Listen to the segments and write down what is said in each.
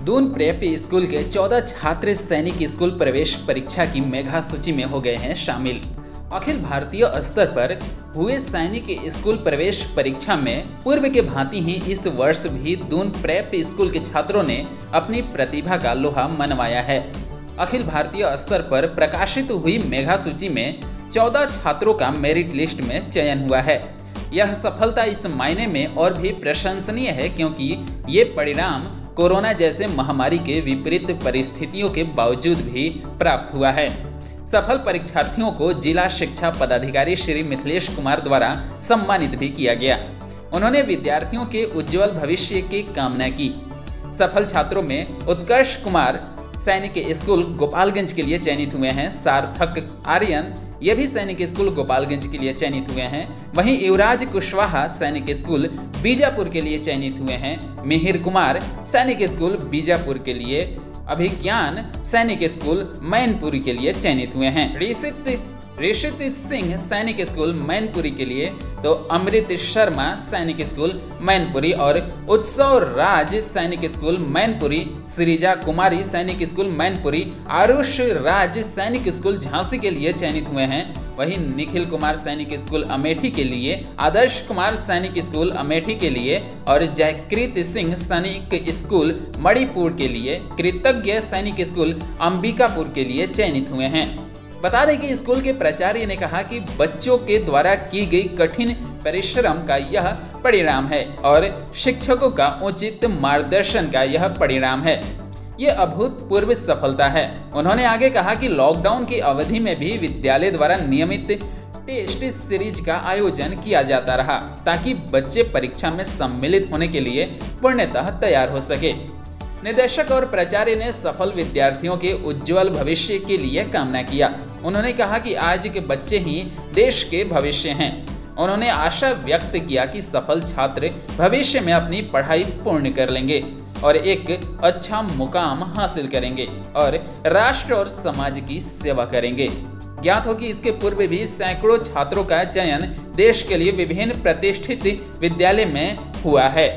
Doon prep school के 14 छात्र सैनिक स्कूल प्रवेश परीक्षा की मेगा सूची में हो गए हैं शामिल। अखिल भारतीय स्तर पर हुए सैनिक स्कूल प्रवेश परीक्षा में पूर्व के भांति ही इस वर्ष भी दून प्रेप स्कूल के छात्रों ने अपनी प्रतिभा का लोहा मनवाया है। अखिल भारतीय स्तर पर प्रकाशित हुई मेगा सूची में 14 छात्रों का मेरिट लिस्ट में चयन हुआ है। यह सफलता इस मायने में और भी प्रशंसनीय है क्योंकि ये परिणाम कोरोना जैसे महामारी के विपरीत परिस्थितियों के बावजूद भी प्राप्त हुआ है। सफल परीक्षार्थियों को जिला शिक्षा पदाधिकारी श्री मिथिलेश कुमार द्वारा सम्मानित भी किया गया। उन्होंने विद्यार्थियों के उज्जवल भविष्य की कामना की। सफल छात्रों में उत्कर्ष कुमार सैनिक स्कूल गोपालगंज के लिए चयनित हुए हैं। सार्थक आर्यन ये भी सैनिक स्कूल गोपालगंज के लिए चयनित हुए हैं। वहीं युवराज कुशवाहा सैनिक स्कूल बीजापुर के लिए चयनित हुए हैं। मिहिर कुमार सैनिक स्कूल बीजापुर के लिए, अभिज्ञान सैनिक स्कूल मैनपुरी के लिए चयनित हुए हैं। ऋषित सिंह सैनिक स्कूल मैनपुरी के लिए, तो अमृत शर्मा सैनिक स्कूल मैनपुरी और उत्सव राज सैनिक स्कूल मैनपुरी, श्रीजा कुमारी सैनिक स्कूल मैनपुरी, आरुष राज सैनिक स्कूल झांसी के लिए चयनित हुए हैं। वहीं निखिल कुमार सैनिक स्कूल अमेठी के लिए, आदर्श कुमार सैनिक स्कूल अमेठी के लिए और जयकृत सिंह सैनिक स्कूल मणिपुर के लिए, कृतज्ञ सैनिक स्कूल अंबिकापुर के लिए चयनित हुए हैं। बता दें कि स्कूल के प्राचार्य ने कहा कि बच्चों के द्वारा की गई कठिन परिश्रम का यह परिणाम है और शिक्षकों का उचित मार्गदर्शन का यह परिणाम है। ये अभूतपूर्व सफलता है। उन्होंने आगे कहा कि लॉकडाउन की अवधि में भी विद्यालय द्वारा नियमित टेस्ट सीरीज का आयोजन किया जाता रहा ताकि बच्चे परीक्षा में सम्मिलित होने के लिए पूर्णतः तैयार हो सके। निदेशक और प्राचार्य ने सफल विद्यार्थियों के उज्जवल भविष्य के लिए कामना किया। उन्होंने कहा कि आज के बच्चे ही देश के भविष्य हैं। उन्होंने आशा व्यक्त किया कि सफल छात्र भविष्य में अपनी पढ़ाई पूर्ण कर लेंगे और एक अच्छा मुकाम हासिल करेंगे और राष्ट्र और समाज की सेवा करेंगे। ज्ञात हो कि इसके पूर्व भी सैकड़ों छात्रों का चयन देश के लिए विभिन्न प्रतिष्ठित विद्यालय में हुआ है।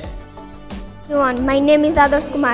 My name is Adarsh Kumar.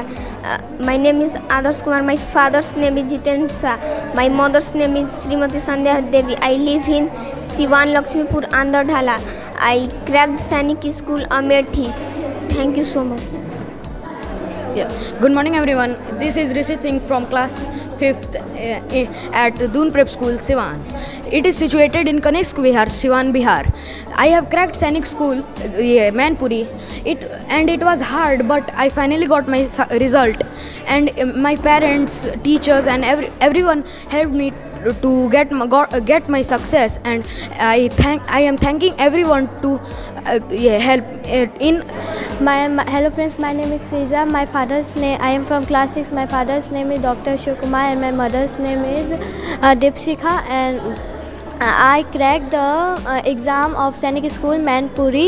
My father's name is Jiten Shah. My mother's name is Srimati Sandhya Devi. I live in Siwan Lakshmipur, Andhra Dhala. I cracked Sainik School Amethi. Thank you so much. Yeah. Good morning everyone. This is Rishit Singh from class 5th at Doon Prep School, Siwan. It is situated in Kanishk Vihar, Siwan, Bihar. I have cracked Sainik School, Manpuri. It was hard, but I finally got my result. And my parents, teachers, and everyone helped me to get my success. And I am thanking everyone to help in. Hello friends, my name is Sija. I am from class 6. My father's name is Dr. Shiv Kumar and my mother's name is Dipshika, and I cracked the exam of Sainik School Manpuri.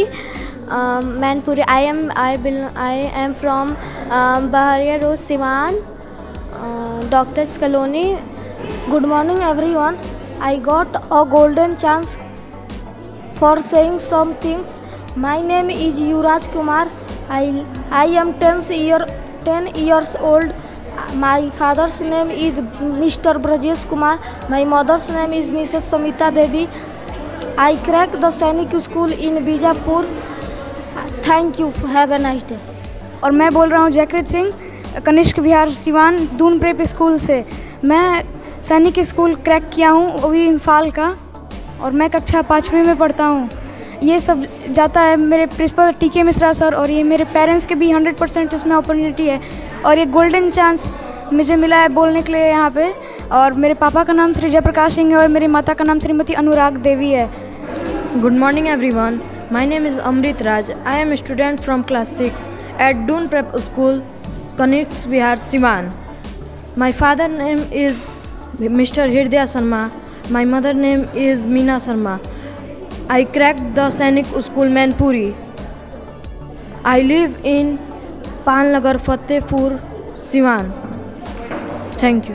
I am from Baharia Road, Siwan, Doctor's Colony. Good morning everyone. I got a golden chance for saying some things. My name is Yuvraj Kumar. I am 10 years old. My father's name is Mr. Brajesh Kumar. My mother's name is Mrs. Samita Devi. I cracked the Sainik School in Bijapur. Thank you. Have a nice day. और मैं बोल रहा हूँ Jaikrit Singh, Kanishk Vihar, Siwan, Doon prep school से। मैं सैनिक school crack किया हूँ, वो भी इम्फाल का, और मैं कक्षा 5वीं में पढ़ता हूँ। ये सब जाता है मेरे प्रिंसिपल टीके मिश्रा सर, और ये मेरे पेरेंट्स के भी 100% इसमें अपॉर्चुनिटी है, और ये गोल्डन चांस मुझे मिला है बोलने के लिए यहाँ पे। और मेरे पापा का नाम श्री जयप्रकाश सिंह है और मेरी माता का नाम श्रीमती अनुराग देवी है। Good morning everyone, my name is Amrit Raj. I am student from class 6 at Doon prep school, Kanishk Vihar, Siwan. My father name is mister Hriday Sharma. My mother name is Meena Sharma. I cracked the Sainik School Manpuri. I live in Palnagar, Fatehpur, Siwan. Thank you.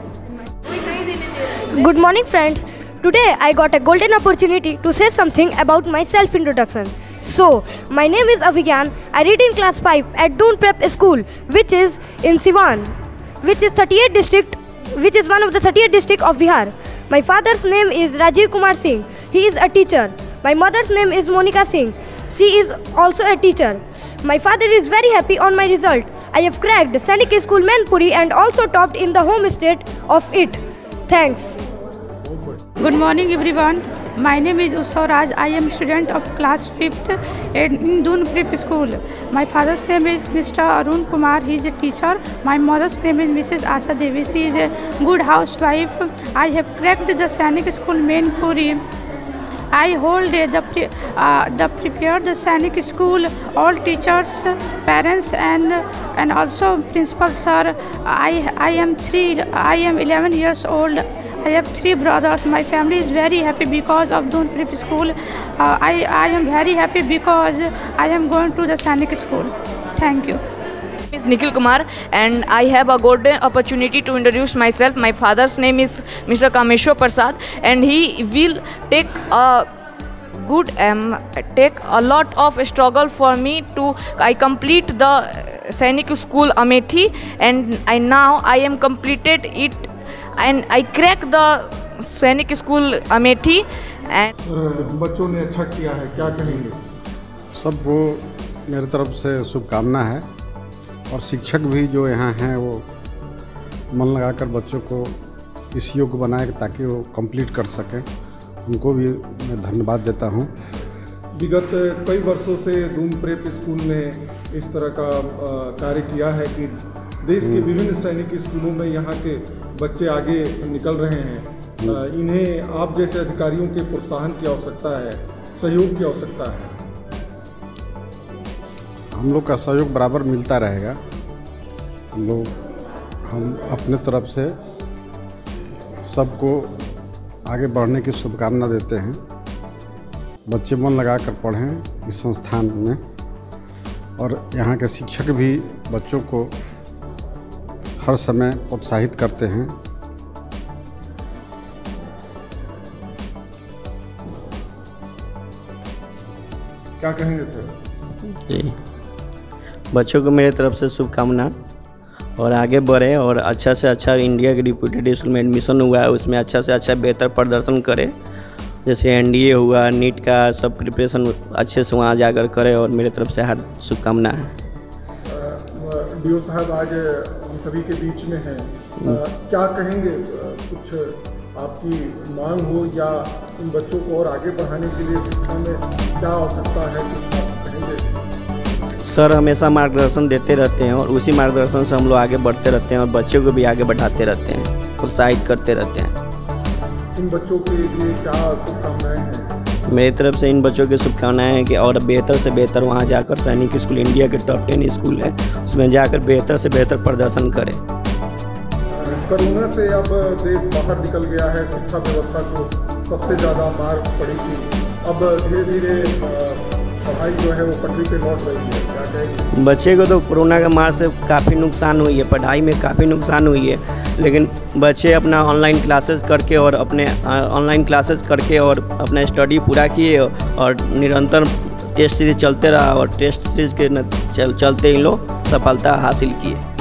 Good morning friends. Today I got a golden opportunity to say something about my self-introduction. So, my name is Avigyan. I read in class 5 at Doon Prep School, which is in Siwan, which is one of the 38 district of Bihar. My father's name is Rajiv Kumar Singh. He is a teacher. My mother's name is Monica Singh. She is also a teacher. My father is very happy on my result. I have cracked Sainik School Manpuri and also topped in the home state of it. Thanks. Good morning everyone. My name is Utsav Raj. I am student of class 5th in Doon Prep School. My father's name is Mr. Arun Kumar. He is a teacher. My mother's name is Mrs. Asha Devi. She is a good housewife. I have cracked the Sainik School Mainpuri. I hold the prepared the Sainik School, all teachers, parents and also principal sir. I am 11 years old. I have 3 brothers. My family is very happy because of Doon Prep School. I am very happy because I am going to the Sainik School. Thank you. My name is Nikhil Kumar and I have a golden opportunity to introduce myself. My father's name is Mr. Kameshwar Prasad and he will take a lot of struggle for me to I complete the Sainik School Amethi, and now I am completed it and I crack the Sainik School Amethi. And बच्चों ने अच्छा किया है, क्या कहेंगे? सबको मेरी तरफ से शुभकामना है और शिक्षक भी जो यहाँ हैं वो मन लगाकर बच्चों को इस योग्य बनाए ताकि वो कंप्लीट कर सकें। उनको भी मैं धन्यवाद देता हूँ। विगत कई वर्षों से डून प्रेप स्कूल ने इस तरह का कार्य किया है कि देश के विभिन्न सैनिक स्कूलों में यहाँ के बच्चे आगे निकल रहे हैं। इन्हें आप जैसे अधिकारियों के प्रोत्साहन की आवश्यकता है, सहयोग की आवश्यकता है। हम लोग का सहयोग बराबर मिलता रहेगा। हम अपने तरफ से सबको आगे बढ़ने की शुभकामना देते हैं। बच्चे मन लगाकर पढ़ें इस संस्थान में और यहाँ के शिक्षक भी बच्चों को हर समय प्रोत्साहित करते हैं। क्या कहेंगे सर? जी, बच्चों को मेरे तरफ से शुभकामना और आगे बढ़े और अच्छा से अच्छा इंडिया के रिप्यूटेड स्कूल में एडमिशन हुआ है उसमें अच्छा से अच्छा बेहतर प्रदर्शन करे। जैसे एनडीए हुआ, नीट का सब प्रिपरेशन अच्छे से वहाँ जाकर करे और मेरे तरफ से हर शुभकामना है। डीओ साहब आज हम सभी के बीच में हैं, क्या कहेंगे? कुछ आपकी मांग हो या इन बच्चों को और आगे बढ़ाने के लिए शिक्षा में क्या आवश्यकता है, कुछ आप कहेंगे? सर हमेशा मार्गदर्शन देते रहते हैं और उसी मार्गदर्शन से हम लोग आगे बढ़ते रहते हैं और बच्चों को भी आगे बढ़ाते रहते हैं, प्रोत्साहित करते रहते हैं। इन बच्चों के लिए क्या शुभकामनाएं हैं? मेरी तरफ से इन बच्चों की शुभकामनाएं हैं कि और बेहतर से बेहतर वहां जाकर सैनिक स्कूल इंडिया के टॉप 10 स्कूल है उसमें जाकर बेहतर से बेहतर प्रदर्शन करें। कोरोना से अब देश बाहर निकल गया है, शिक्षा व्यवस्था को सबसे ज़्यादा मार पड़ी थी, अब धीरे धीरे पढ़ाई जो है वो पटरी पे लौट रही है, क्या कहेंगे? बच्चे को तो कोरोना के मार से काफ़ी नुकसान हुई है, पढ़ाई में काफ़ी नुकसान हुई है, लेकिन बच्चे अपना ऑनलाइन क्लासेस करके और अपना स्टडी पूरा किए और निरंतर टेस्ट सीरीज चलते रहा और टेस्ट सीरीज के चलते ही लोग सफलता हासिल किए।